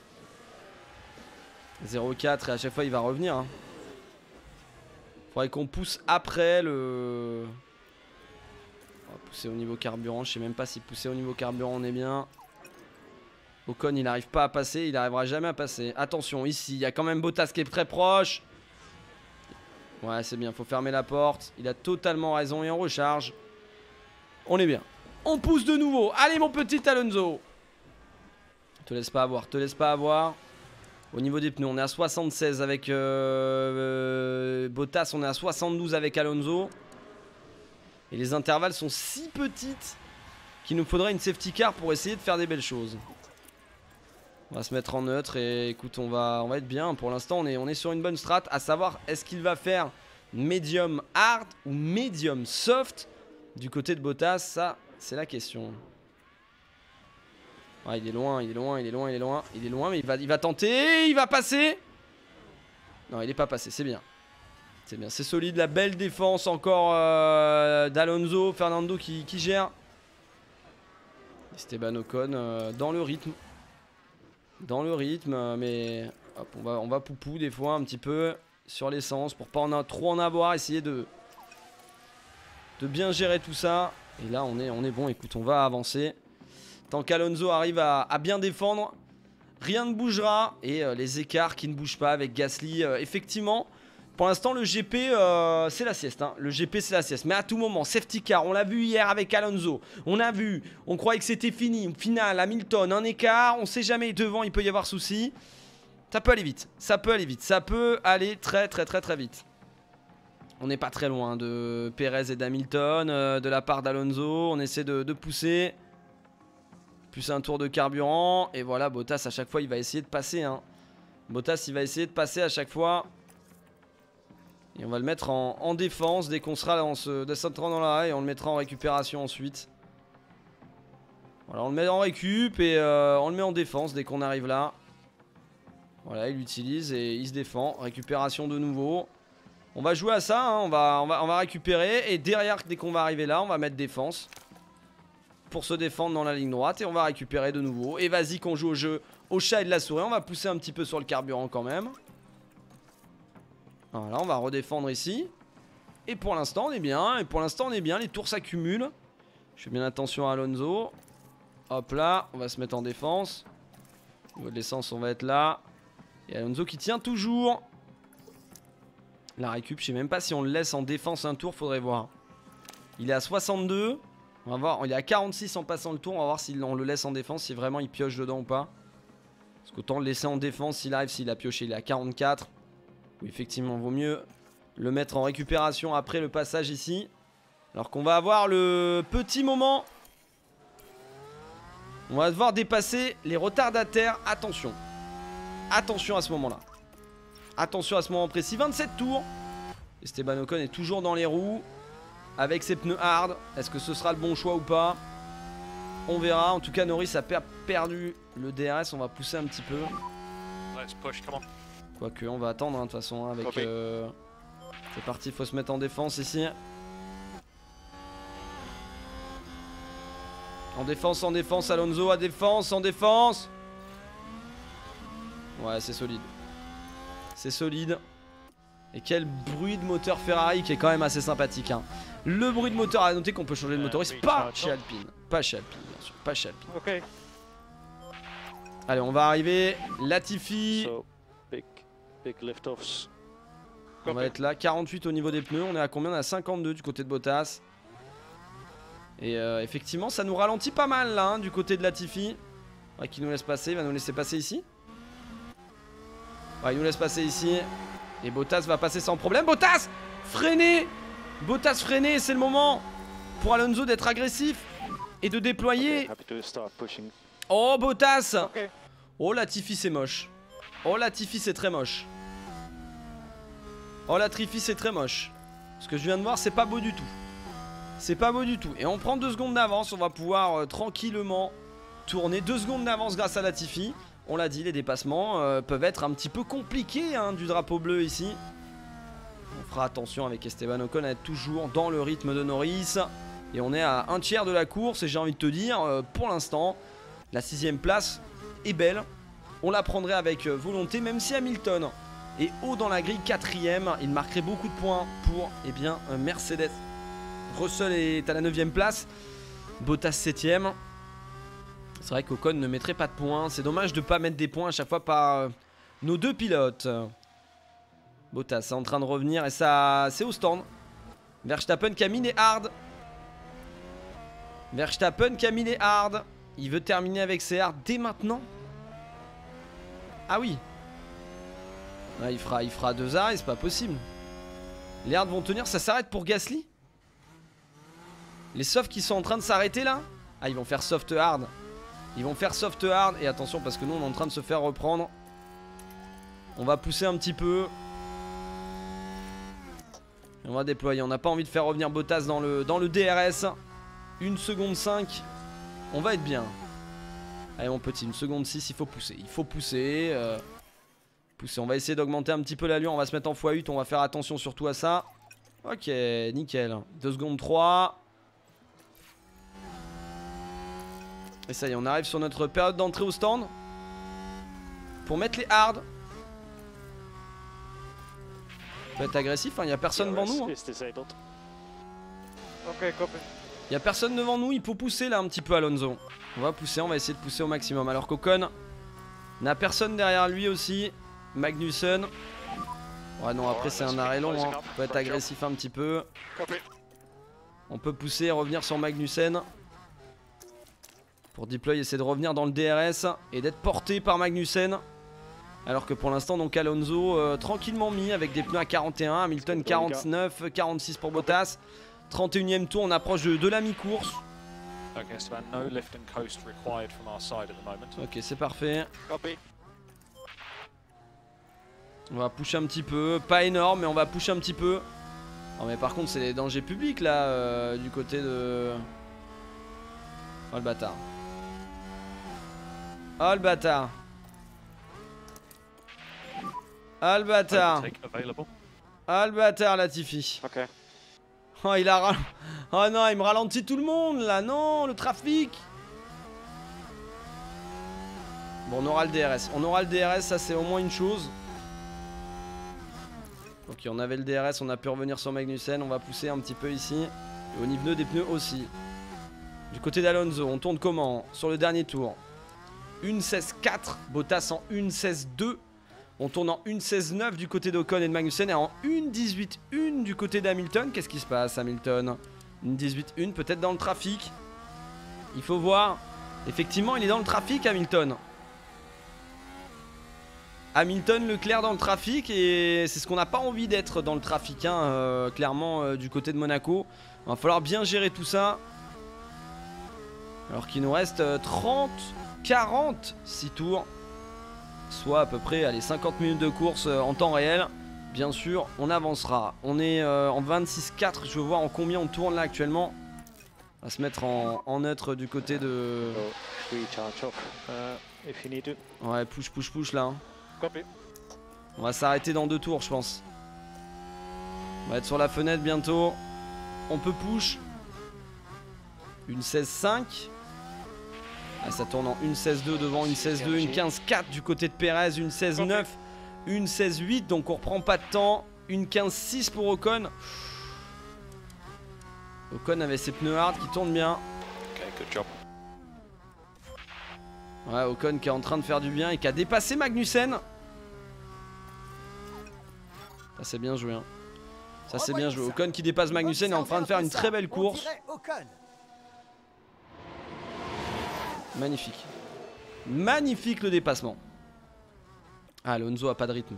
S1: 0,4 et à chaque fois il va revenir hein. Faudrait qu'on pousse après le... On va pousser au niveau carburant. Je sais même pas si pousser au niveau carburant on est bien. Ocon il n'arrive pas à passer, il n'arrivera jamais à passer. Attention, ici, il y a quand même Bottas qui est très proche. Ouais, c'est bien, faut fermer la porte. Il a totalement raison et on recharge. On est bien. On pousse de nouveau. Allez mon petit Alonso. Te laisse pas avoir, te laisse pas avoir. Au niveau des pneus, on est à 76 avec Bottas, on est à 72 avec Alonso. Et les intervalles sont si petites qu'il nous faudrait une safety car pour essayer de faire des belles choses. On va se mettre en neutre et écoute, on va être bien. Pour l'instant, on est sur une bonne strat. À savoir, est-ce qu'il va faire medium hard ou medium soft du côté de Bottas? Ça, c'est la question. Ouais, il est loin, il est loin, il est loin, il est loin. Il est loin, mais il va tenter. Il va passer. Non, il n'est pas passé, c'est bien. C'est bien, c'est solide. La belle défense encore d'Alonso. Fernando qui gère. Esteban Ocon dans le rythme. Dans le rythme, mais hop, on va poupou des fois un petit peu sur l'essence pour pas trop en avoir, essayer de bien gérer tout ça. Et là on est bon, écoute, on va avancer. Tant qu'Alonso arrive à bien défendre, rien ne bougera. Et les écarts qui ne bougent pas avec Gasly, effectivement, pour l'instant le GP c'est la sieste hein. Le GP c'est la sieste, mais à tout moment, safety car, on l'a vu hier avec Alonso. On croyait que c'était fini. Au final, Hamilton, un écart, on sait jamais, devant il peut y avoir souci. Ça peut aller vite, ça peut aller vite, ça peut aller très vite. On n'est pas très loin de Perez et d'Hamilton, de la part d'Alonso. On essaie de pousser. Plus un tour de carburant. Et voilà, Bottas à chaque fois il va essayer de passer hein. Bottas il va essayer de passer à chaque fois. Et on va le mettre en défense dès qu'on sera dans dans l'arrêt. Et on le mettra en récupération ensuite. Voilà, on le met en récup et on le met en défense dès qu'on arrive là. Voilà, il l'utilise et il se défend. Récupération de nouveau. On va jouer à ça, hein. on va récupérer. Et derrière, dès qu'on va arriver là, on va mettre défense. Pour se défendre dans la ligne droite. Et on va récupérer de nouveau. Et vas-y qu'on joue au jeu au chat et de la souris. On va pousser un petit peu sur le carburant quand même. Voilà, on va redéfendre ici. Et pour l'instant, on est bien. Et pour l'instant, on est bien. Les tours s'accumulent. Je fais bien attention à Alonso. Hop là, on va se mettre en défense. Au niveau de l'essence, on va être là. Et Alonso qui tient toujours. La récup, je sais même pas si on le laisse en défense un tour, faudrait voir. Il est à 62. On va voir, il est à 46 en passant le tour. On va voir si on le laisse en défense, si vraiment il pioche dedans ou pas. Parce qu'autant le laisser en défense s'il arrive, s'il a pioché, il est à 44. Oui, effectivement, vaut mieux le mettre en récupération après le passage ici. Alors qu'on va avoir le petit moment. On va devoir dépasser les retardataires. Attention. Attention à ce moment-là. Attention à ce moment précis. 27 tours. Esteban Ocon est toujours dans les roues. Avec ses pneus hard. Est-ce que ce sera le bon choix ou pas? On verra. En tout cas, Norris a perdu le DRS. On va pousser un petit peu.
S4: Let's push, come on.
S1: Quoique, on va attendre hein, de toute façon. Hein, avec. C'est parti, il faut se mettre en défense ici. En défense, Alonso à défense, en défense. Ouais, c'est solide. C'est solide. Et quel bruit de moteur Ferrari qui est quand même assez sympathique. Hein. Le bruit de moteur, à noter qu'on peut changer de motoriste. Pas chez Alpine. Pas chez Alpine, bien sûr. Pas chez Alpine.
S4: Ok.
S1: Allez, on va arriver. Latifi.
S4: So, big lift-offs.
S1: On va être là. 48 au niveau des pneus. On est à combien? On est à 52 du côté de Bottas. Et effectivement, ça nous ralentit pas mal là, hein, du côté de Latifi. Ouais, qui nous laisse passer. Il va nous laisser passer ici. Ouais, il nous laisse passer ici. Et Bottas va passer sans problème. Bottas! Freinez! Bottas freinez, c'est le moment pour Alonso d'être agressif et de déployer. Oh, Bottas! Oh, Latifi, c'est moche. Oh, Latifi, c'est très moche. Oh, Latifi, c'est très moche. Ce que je viens de voir, c'est pas beau du tout. C'est pas beau du tout. Et on prend 2 secondes d'avance. On va pouvoir tranquillement tourner. 2 secondes d'avance grâce à Latifi. On l'a dit, les dépassements peuvent être un petit peu compliqués hein, du drapeau bleu ici. On fera attention avec Esteban Ocon à être toujours dans le rythme de Norris. Et on est à un tiers de la course. Et j'ai envie de te dire, pour l'instant, la 6ème place est belle. On la prendrait avec volonté, même si Hamilton est haut dans la grille, 4ème. Il marquerait beaucoup de points pour Mercedes. Russell est à la 9ème place. Bottas 7ème. C'est vrai qu'Ocon ne mettrait pas de points. C'est dommage de ne pas mettre des points à chaque fois par nos 2 pilotes. Bottas est en train de revenir et ça c'est au stand. Verstappen qui a mis les hard. Verstappen qui a mis les hard. Il veut terminer avec ses hard dès maintenant. Ah oui. Ah, il fera 2 arrêts, c'est pas possible. Les hard vont tenir, ça s'arrête pour Gasly. Les softs qui sont en train de s'arrêter là. Ah, ils vont faire soft hard. Ils vont faire soft hard. Et attention parce que nous on est en train de se faire reprendre. On va pousser un petit peu. On va déployer. On n'a pas envie de faire revenir Bottas dans le DRS. 1 seconde 5. On va être bien. Allez mon petit, 1 seconde 6. Il faut pousser. Il faut pousser. Pousser. On va essayer d'augmenter un petit peu l'allure. On va se mettre en x8. On va faire attention surtout à ça. Ok, nickel. 2 secondes 3. Et ça y est, on arrive sur notre période d'entrée au stand. Pour mettre les hard. On peut être agressif, il n'y a personne devant nous. Hein. Il n'y a personne devant nous, il faut pousser là un petit peu Alonso. On va pousser, on va essayer de pousser au maximum. Alors qu'Ocon n'a personne derrière lui aussi. Magnussen. Ouais non, après c'est un arrêt long. Hein. On peut être agressif un petit peu. On peut pousser et revenir sur Magnussen. Pour Deploy essayer de revenir dans le DRS et d'être porté par Magnussen. Alors que pour l'instant donc Alonso tranquillement mis avec des pneus à 41, Hamilton 49, 46 pour Bottas. 31ème tour, on approche de la mi-course. Ok, c'est parfait. On va pusher un petit peu, pas énorme mais on va pusher un petit peu. Non mais par contre c'est des dangers publics là du côté de... Oh le bâtard. Oh le bâtard. Ah le bâtard.
S4: Overtake available.
S1: Ah le bâtard Latifi.
S5: Okay.
S1: Oh il a oh non, il me ralentit tout le monde là. Non, le trafic. Bon, on aura le DRS. On aura le DRS, ça c'est au moins une chose. Ok, on avait le DRS, on a pu revenir sur Magnussen. On va pousser un petit peu ici. Et au niveau des pneus aussi. Du côté d'Alonso, on tourne comment? Sur le dernier tour. 1.16.4, Bottas en 1.16.2. On tourne en 1.16.9 du côté d'Ocon et de Magnussen. Et en 1.18.1 du côté d'Hamilton. Qu'est-ce qui se passe, Hamilton? 1.18.1, peut-être dans le trafic. Il faut voir. Effectivement, il est dans le trafic, Hamilton. Hamilton, Leclerc dans le trafic, et c'est ce qu'on n'a pas envie d'être dans le trafic, hein, clairement, du côté de Monaco. Il va falloir bien gérer tout ça. Alors qu'il nous reste 46 tours, soit à peu près allez, 50 minutes de course en temps réel. Bien sûr, on avancera. On est en 26-4, je veux voir en combien on tourne là actuellement. On va se mettre en neutre du côté de...
S5: Recharge off if you need to.
S1: Ouais, push là. Hein.
S5: Copy.
S1: On va s'arrêter dans 2 tours, je pense. On va être sur la fenêtre bientôt. On peut push. Une 16.5. Ah, ça tourne en 1.16.2 devant une 16.2, une 15.4 du côté de Perez, une 16.9, une 16.8. Donc on reprend pas de temps. Une 15.6 pour Ocon. Ocon avait ses pneus hard qui tournent bien.
S4: Okay, good job.
S1: Ouais, Ocon qui est en train de faire du bien et qui a dépassé Magnussen. Ça c'est bien joué. Hein. Ça c'est bien joué. Ocon qui dépasse Magnussen est en train de faire une très belle course. Magnifique. Magnifique le dépassement. Ah, Alonso a pas de rythme.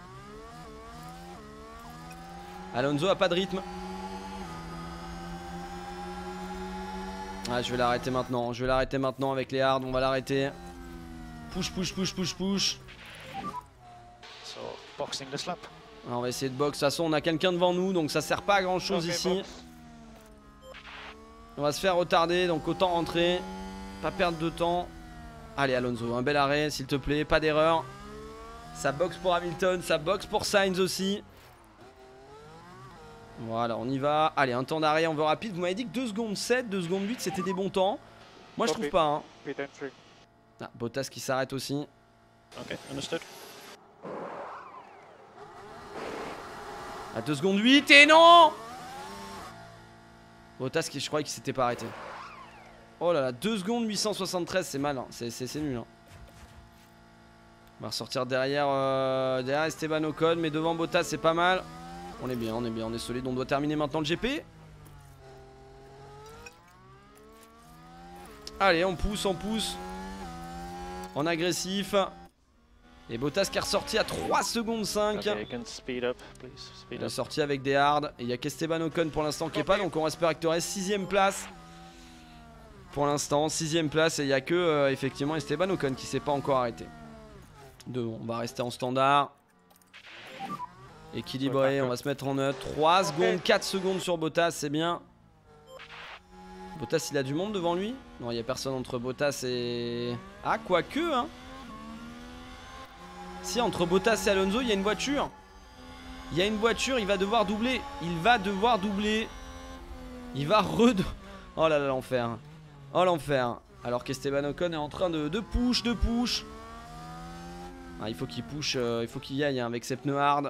S1: Alonso a pas de rythme. Ah, je vais l'arrêter maintenant. Je vais l'arrêter maintenant avec les hards. On va l'arrêter. Push.
S4: So, boxing this lap.
S1: Ah, on va essayer de box. De toute façon, on a quelqu'un devant nous. Donc ça sert pas à grand chose ici. On va se faire retarder. Donc autant rentrer. Pas perdre de temps. Allez, Alonso. Un bel arrêt, s'il te plaît. Pas d'erreur. Ça boxe pour Hamilton. Ça boxe pour Sainz aussi. Voilà, on y va. Allez, un temps d'arrêt, on veut rapide. Vous m'avez dit que 2 secondes 7, 2 secondes 8, c'était des bons temps. Moi, je trouve pas. Hein. Ah, Bottas qui s'arrête aussi.
S4: Okay, understood.
S1: À 2 secondes 8, et non! Bottas qui, je croyais qu'il s'était pas arrêté. Oh là là, 2 secondes 873, c'est mal. Hein. C'est nul. Hein. On va ressortir derrière, derrière Esteban Ocon, mais devant Bottas, c'est pas mal. On est bien, on est solide. On doit terminer maintenant le GP. Allez, on pousse. En agressif. Et Bottas qui est ressorti à 3 secondes 5.
S5: Okay, you can speed up, please. Speed
S1: Il est
S5: up.
S1: sorti avec des hards. Et il n'y a qu'Esteban Ocon pour l'instant qui est pas. Donc on respecterait 6ème place. Pour l'instant, 6ème place. Et il n'y a que effectivement Esteban Ocon qui s'est pas encore arrêté. On va rester en standard. Équilibré, on va se mettre en neutre. 3 secondes, 4 secondes sur Bottas, c'est bien. Bottas, il a du monde devant lui? Non, il n'y a personne entre Bottas et... Ah, quoique, hein. Si, entre Bottas et Alonso, il y a une voiture. Il y a une voiture, il va devoir doubler. Il va Oh là là, l'enfer. Oh, l'enfer. Alors qu'Esteban Ocon est en train de push. Ah, il faut qu'il push, il faut qu'il y aille hein, avec ses pneus hard.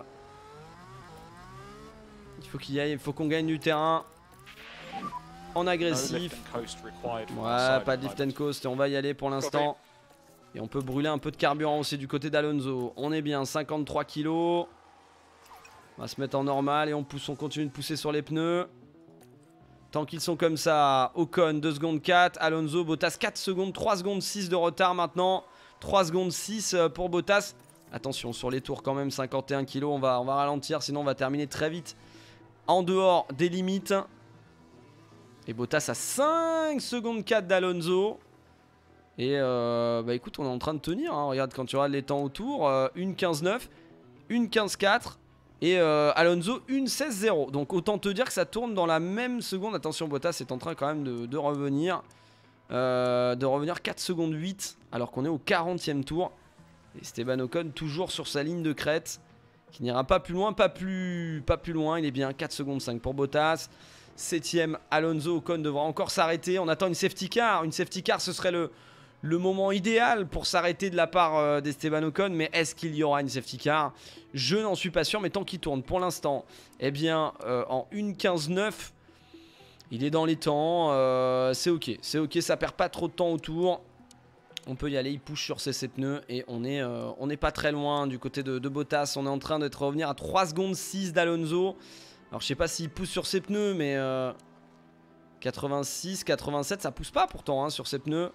S1: Il faut qu'il y aille, il faut qu'on gagne du terrain. En agressif. Ouais, pas de lift and coast. Et on va y aller pour l'instant. Et on peut brûler un peu de carburant aussi du côté d'Alonso. On est bien, 53 kg. On va se mettre en normal et on continue de pousser sur les pneus. Tant qu'ils sont comme ça, Ocon 2 secondes 4, Alonso, Bottas 4 secondes, 3 secondes 6 de retard maintenant. 3 secondes 6 pour Bottas. Attention sur les tours quand même, 51 kg. On va ralentir, sinon on va terminer très vite. En dehors des limites. Et Bottas à 5 secondes 4 d'Alonso. Et bah écoute, on est en train de tenir. Hein. Regarde quand tu regardes les temps autour. 1.15.9, 1.15.4. Et Alonso 1.16.0. Donc autant te dire que ça tourne dans la même seconde. Attention, Bottas est en train quand même de revenir. De revenir 4 secondes 8. Alors qu'on est au 40e tour. Et Esteban Ocon toujours sur sa ligne de crête. Qui n'ira pas plus loin, pas plus loin. Il est bien, 4 secondes 5 pour Bottas. 7ème Alonso. Ocon devra encore s'arrêter. On attend une safety car. Une safety car, ce serait le moment idéal pour s'arrêter de la part d'Esteban Ocon. Mais est-ce qu'il y aura une safety car? Je n'en suis pas sûr, mais tant qu'il tourne pour l'instant, eh bien en 1.15.9, il est dans les temps. C'est ok, ça perd pas trop de temps autour. On peut y aller, il push sur ses pneus et on n'est pas très loin du côté de Bottas. On est en train d'être revenir à 3 secondes 6 d'Alonso. Alors je sais pas s'il pousse sur ses pneus, mais 86, 87, ça pousse pas pourtant hein, sur ses pneus.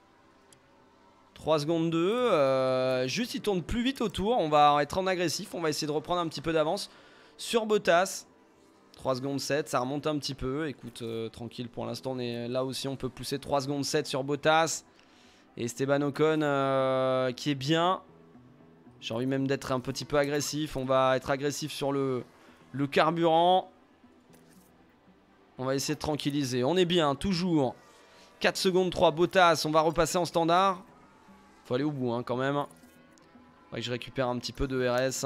S1: 3 secondes 2, juste il tourne plus vite autour. On va être en agressif, on va essayer de reprendre un petit peu d'avance sur Bottas. 3 secondes 7, ça remonte un petit peu. Écoute, tranquille pour l'instant, on est là aussi, on peut pousser 3 secondes 7 sur Bottas. Et Esteban Ocon qui est bien. J'ai envie même d'être un petit peu agressif. On va être agressif sur le carburant. On va essayer de tranquilliser. On est bien, toujours. 4 secondes 3, Bottas. On va repasser en standard. Faut aller au bout hein, quand même. Faudrait que je récupère un petit peu de RS.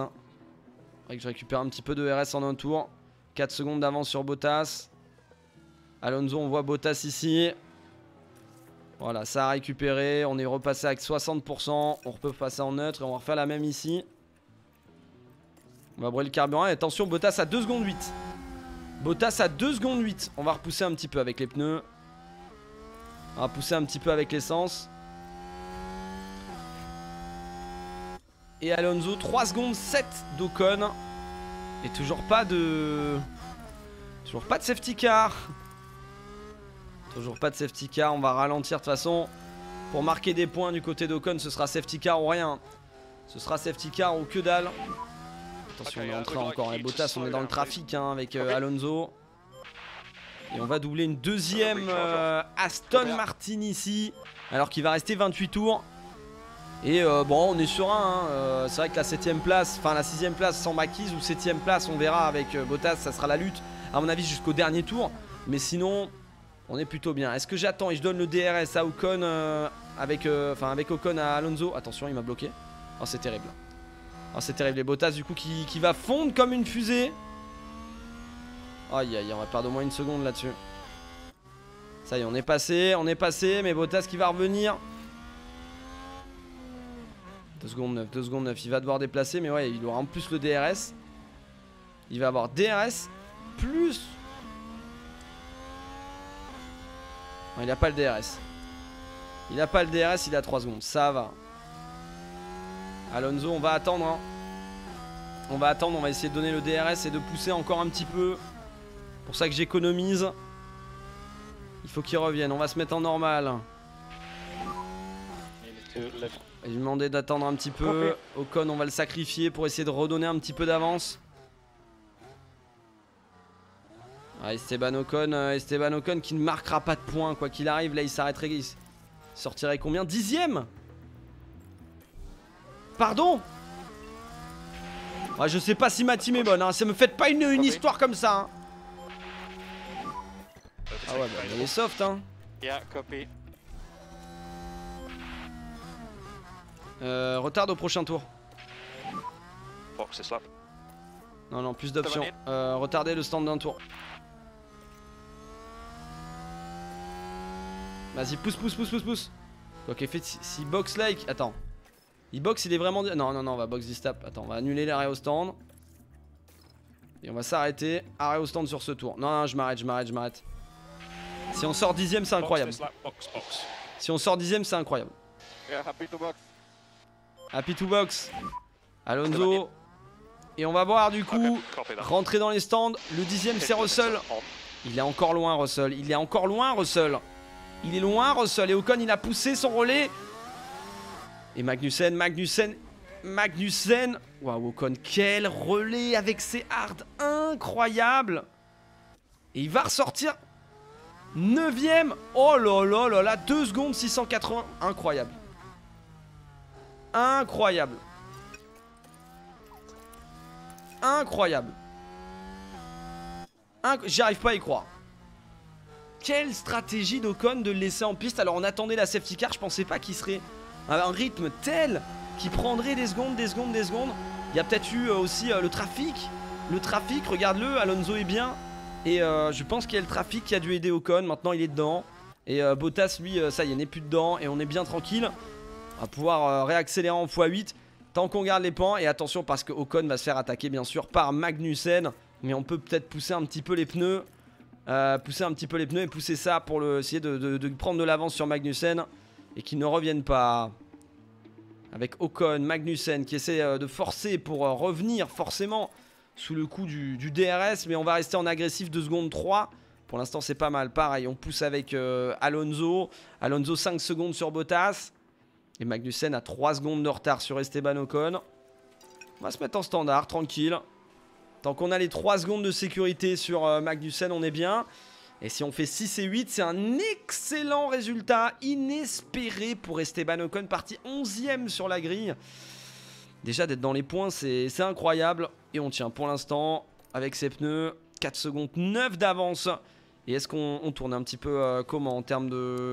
S1: En un tour. 4 secondes d'avance sur Bottas. Alonso, on voit Bottas ici. Voilà, ça a récupéré. On est repassé avec 60%. On peut passer en neutre et on va refaire la même ici. On va brûler le carburant. Et attention, Bottas à 2 secondes 8. Bottas à 2 secondes 8. On va repousser un petit peu avec les pneus. On va pousser un petit peu avec l'essence. Et Alonso, 3 secondes 7 d'Ocon. Et toujours pas de safety car. Toujours pas de safety car. On va ralentir de toute façon. Pour marquer des points du côté d'Ocon, ce sera safety car ou rien. Ce sera safety car ou que dalle. Attention, on est entré encore. Et Bottas, on est dans le trafic hein, avec Alonso. Et on va doubler une deuxième Aston Martin ici. Alors qu'il va rester 28 tours. Et bon, on est serein. Hein. C'est vrai que la 7ème place, enfin la 6ème place sans maquise ou 7ème place, on verra avec Bottas. Ça sera la lutte, à mon avis, jusqu'au dernier tour. Mais sinon, on est plutôt bien. Est-ce que j'attends et je donne le DRS à Ocon avec Ocon à Alonso? Attention, il m'a bloqué. Oh, c'est terrible. Oh, c'est terrible. Et Bottas, du coup, qui va fondre comme une fusée. Aïe, aïe, on va perdre au moins une seconde là-dessus. Ça y est, on est passé, mais Bottas qui va revenir. 2 secondes 9, il va devoir déplacer, mais ouais, il aura en plus le DRS. Il va avoir DRS plus... Non, il n'a pas le DRS. Il n'a pas le DRS, il a 3 secondes, ça va. Alonso, on va attendre. Hein. On va attendre, on va essayer de donner le DRS et de pousser encore un petit peu. Pour ça que j'économise. Il faut qu'il revienne, on va se mettre en normal. Il lui demandait d'attendre un petit peu. Ocon, on va le sacrifier pour essayer de redonner un petit peu d'avance. Ah, Esteban Ocon qui ne marquera pas de points quoi qu'il arrive. Là, il s'arrêterait. Il sortirait combien? 10ème? Pardon? Ah, je sais pas si ma team est bonne. Hein. Ça me fait pas une histoire comme ça. Hein. Ah ouais, bah, il est soft. Hein.
S4: Yeah, copy.
S1: Retarde au prochain tour.
S4: Box this lap.
S1: Non, plus d'options. Retarder le stand d'un tour. Vas-y, pousse. Ok, fait si box like. Attends. Il box, il est vraiment. Non, on va box this tap. Attends, on va annuler l'arrêt au stand. Et on va s'arrêter. Arrêt au stand sur ce tour. Non, je m'arrête. Si on sort 10ème, c'est incroyable. Si on sort 10ème, c'est incroyable. Happy to box. Alonso. Et on va voir du coup rentrer dans les stands. Le 10ème, c'est Russell. Il est encore loin, Russell. Il est loin, Russell. Et Ocon, il a poussé son relais. Et Magnussen. Waouh, Ocon, quel relais avec ses hards. Incroyable. Et il va ressortir 9ème. Oh là là, 2 secondes 680. Incroyable. J'y arrive pas à y croire. Quelle stratégie d'Ocon de le laisser en piste. Alors on attendait la safety car. Je pensais pas qu'il serait à un rythme tel qu'il prendrait des secondes. Il y a peut-être eu aussi le trafic. Le trafic, regarde-le, Alonso est bien. Et je pense qu'il y a le trafic qui a dû aider Ocon. Maintenant il est dedans. Et Bottas lui, ça y est, n'est plus dedans. Et on est bien tranquille. On va pouvoir réaccélérer en x8. Tant qu'on garde les pans. Et attention parce que Ocon va se faire attaquer bien sûr par Magnussen. Mais on peut peut-être pousser un petit peu les pneus. Et pousser ça pour essayer de prendre de l'avance sur Magnussen. Et qu'il ne revienne pas. Avec Ocon, Magnussen qui essaie de forcer pour revenir forcément sous le coup du DRS. Mais on va rester en agressif 2 secondes 3. Pour l'instant c'est pas mal. Pareil, on pousse avec Alonso. Alonso 5 secondes sur Bottas. Et Magnussen a 3 secondes de retard sur Esteban Ocon. On va se mettre en standard, tranquille. Tant qu'on a les 3 secondes de sécurité sur Magnussen, on est bien. Et si on fait 6 et 8, c'est un excellent résultat. Inespéré pour Esteban Ocon, parti 11e sur la grille. Déjà d'être dans les points, c'est incroyable. Et on tient pour l'instant avec ses pneus. 4 secondes 9 d'avance. Et est-ce qu'on tourne un petit peu comment en termes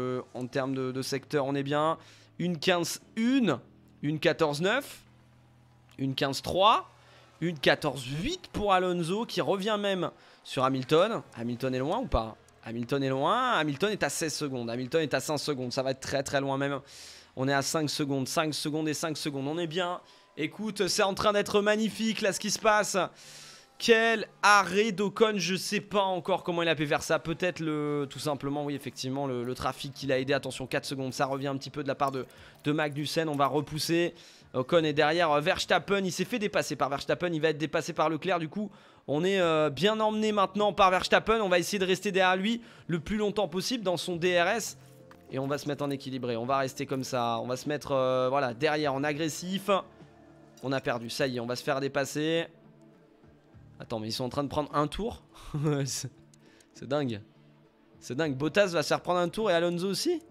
S1: de secteur? On est bien. Une 15-1, une 14-9, une 15-3, une 14-8 pour Alonso qui revient même sur Hamilton. Hamilton est loin ou pas? Hamilton est loin. Hamilton est à 16 secondes. Hamilton est à 5 secondes. Ça va être très très loin même. On est à 5 secondes. 5 secondes et 5 secondes. On est bien. Écoute, c'est en train d'être magnifique là ce qui se passe. Quel arrêt d'Ocon, je sais pas encore comment il a pu faire ça. Peut-être tout simplement, oui, effectivement, le trafic qui l'a aidé. Attention, 4 secondes, ça revient un petit peu de la part de Magnussen. On va repousser. Ocon est derrière Verstappen. Il s'est fait dépasser par Verstappen. Il va être dépassé par Leclerc. Du coup, on est bien emmené maintenant par Verstappen. On va essayer de rester derrière lui le plus longtemps possible dans son DRS. Et on va se mettre en équilibré. On va rester comme ça. On va se mettre voilà, derrière en agressif. On a perdu. Ça y est, on va se faire dépasser. Attends, mais ils sont en train de prendre un tour. C'est dingue. C'est dingue. Bottas va se faire prendre un tour et Alonso aussi.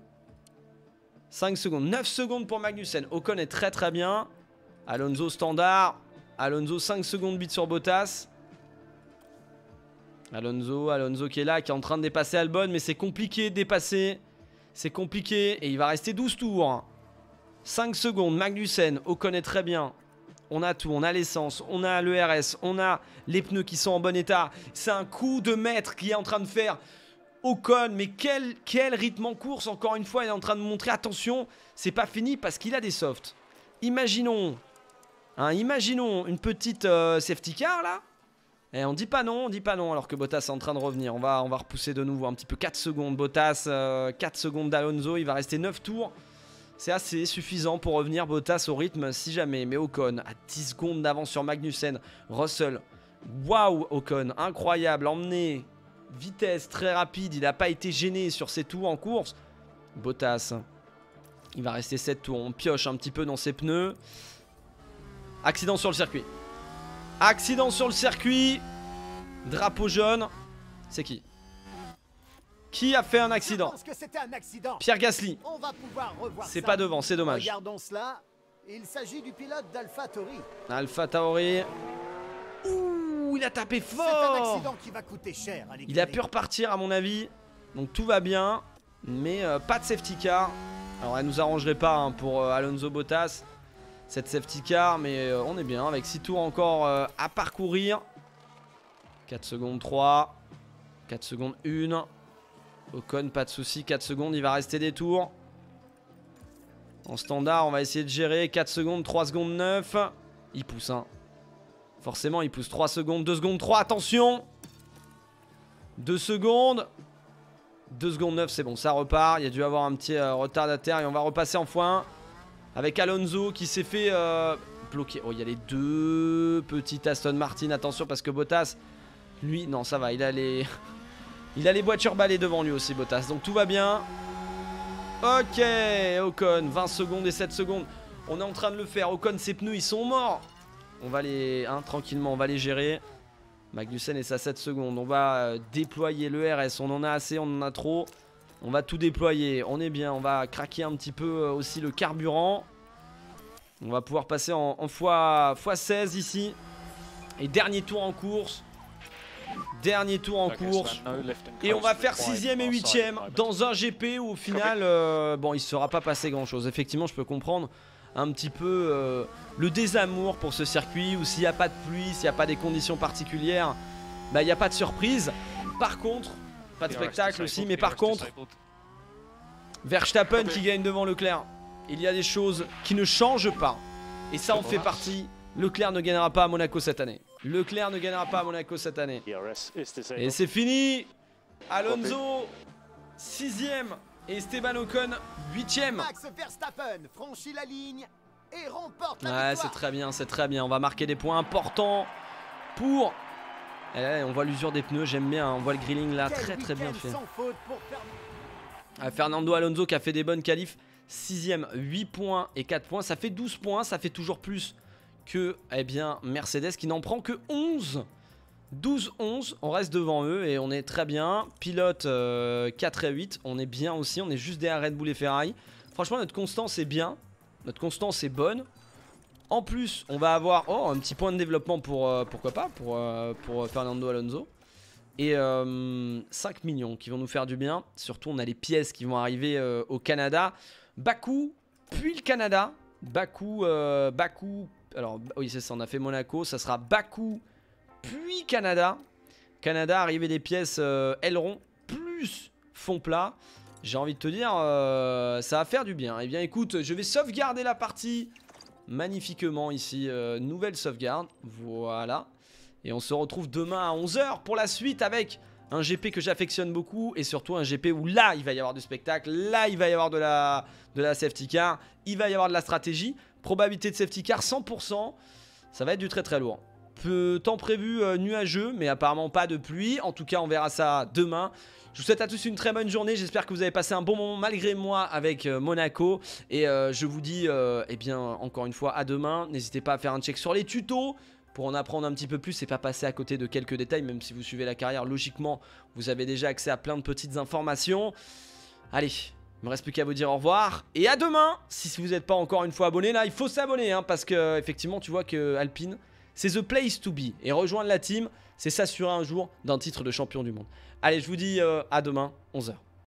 S1: 5 secondes. 9 secondes pour Magnussen. Ocon est très très bien. Alonso standard. Alonso 5 secondes bite sur Bottas. Alonso qui est là, qui est en train de dépasser Albon. Mais c'est compliqué de dépasser. C'est compliqué. Et il va rester 12 tours. 5 secondes. Magnussen. Ocon est très bien. On a tout, on a l'essence, on a le RS, on a les pneus qui sont en bon état. C'est un coup de maître qui est en train de faire Ocon. Mais quel rythme en course, encore une fois, il est en train de montrer, attention, c'est pas fini parce qu'il a des softs. Imaginons une petite safety car là. Et on dit pas non, alors que Bottas est en train de revenir. On va repousser de nouveau un petit peu, 4 secondes Bottas, 4 secondes d'Alonso, il va rester 9 tours. C'est assez suffisant pour revenir Bottas au rythme si jamais. Mais Ocon à 10 secondes d'avance sur Magnussen. Russell, waouh Ocon, incroyable, emmené, vitesse très rapide. Il n'a pas été gêné sur ses tours en course. Bottas, il va rester 7 tours. On pioche un petit peu dans ses pneus. Accident sur le circuit. Accident sur le circuit. Drapeau jaune. C'est qui ? Qui a fait un accident? Pierre Gasly. C'est pas devant, c'est dommage.
S2: Regardons cela. Il s'agit du pilote d'Alpha Tauri.
S1: Alpha Tauri. Ouh, il a tapé fort.
S2: C'est un accident qui va coûter cher à l'écurie.
S1: Il a pu repartir à mon avis. Donc tout va bien. Mais pas de safety car. Alors elle nous arrangerait pas hein, pour Alonso Bottas. Cette safety car. Mais on est bien avec 6 tours encore à parcourir. 4 secondes 3. 4 secondes 1. Ocon, pas de souci, 4 secondes, il va rester des tours. En standard, on va essayer de gérer. 4 secondes, 3 secondes 9. Il pousse, hein. Forcément, il pousse 3 secondes, 2 secondes 3, attention. 2 secondes. 2 secondes 9, c'est bon, ça repart. Il y a dû avoir un petit retardataire et on va repasser en x1. Avec Alonso qui s'est fait bloquer. Oh, il y a les 2 petits Aston Martin, attention parce que Bottas, lui, non, ça va, il a les... Il a les voitures balais devant lui aussi, Bottas. Donc tout va bien. Ok, Ocon, 20 secondes et 7 secondes. On est en train de le faire. Ocon, ses pneus, ils sont morts. On va les... tranquillement, on va les gérer. Magnussen et sa 7 secondes. On va déployer le RS. On en a assez, on en a trop. On va tout déployer. On est bien. On va craquer un petit peu aussi le carburant. On va pouvoir passer en x16 ici. Et dernier tour en course. Dernier tour en
S4: Okay, so
S1: course.
S4: then no lift and
S1: Et on va
S4: coast
S1: faire
S4: required
S1: 6ème et
S4: from our side
S1: 8ème
S4: at the moment.
S1: dans un GP où au final, bon, il ne sera pas passé grand chose. Effectivement, je peux comprendre un petit peu le désamour pour ce circuit où s'il n'y a pas de pluie, s'il n'y a pas des conditions particulières, bah, il n'y a pas de surprise. Par contre, pas de spectacle aussi, mais par contre, Verstappen qui gagne devant Leclerc. Il y a des choses qui ne changent pas. Et ça en fait partie. Leclerc ne gagnera pas à Monaco cette année. Leclerc ne gagnera pas à Monaco cette année.
S5: DRS is disabled.
S1: Et c'est fini. Alonso 6ème et Esteban Ocon 8ème.
S2: Max Verstappen franchit la ligne et remporte la
S1: Ouais,
S2: victoire.
S1: c'est très bien, c'est très bien. On va marquer des points importants pour... Et là, on voit l'usure des pneus, j'aime bien. On voit le grilling là,
S2: Quel
S1: très bien
S2: week-end
S1: fait.
S2: sans faute pour
S1: Fernando Alonso qui a fait des bonnes qualifs. 6ème, 8 points et 4 points. Ça fait 12 points, ça fait toujours plus que Mercedes qui n'en prend que 11. 12-11, on reste devant eux et on est très bien. Pilote 4 et 8, on est bien aussi. On est juste derrière Red Bull et Ferrari. Franchement, notre constance est bien. Notre constance est bonne. En plus, on va avoir un petit point de développement pour, pourquoi pas, pour Fernando Alonso. Et 5 millions qui vont nous faire du bien. Surtout, on a les pièces qui vont arriver au Canada. Bakou, puis le Canada. Bakou, alors oui c'est ça, on a fait Monaco. Ça sera Bakou, puis Canada. Canada, arrivée des pièces aileron, plus fond plat. J'ai envie de te dire, ça va faire du bien. Eh bien écoute, je vais sauvegarder la partie magnifiquement ici. Nouvelle sauvegarde, voilà. Et on se retrouve demain à 11 h pour la suite avec un GP que j'affectionne beaucoup. Et surtout un GP où là il va y avoir du spectacle. Là il va y avoir de la safety car. Il va y avoir de la stratégie. Probabilité de safety car 100%. Ça va être du très lourd. Temps prévu nuageux, mais apparemment pas de pluie. En tout cas on verra ça demain. Je vous souhaite à tous une très bonne journée. J'espère que vous avez passé un bon moment malgré moi avec Monaco. Et je vous dis eh bien encore une fois à demain. N'hésitez pas à faire un check sur les tutos pour en apprendre un petit peu plus et pas passer à côté de quelques détails. Même si vous suivez la carrière, logiquement vous avez déjà accès à plein de petites informations. Allez, il me reste plus qu'à vous dire au revoir et à demain. Si vous n'êtes pas encore une fois abonné là, il faut s'abonner hein, parce que effectivement tu vois que Alpine c'est the place to be. Et rejoindre la team, c'est s'assurer un jour d'un titre de champion du monde. Allez, je vous dis à demain, 11 h.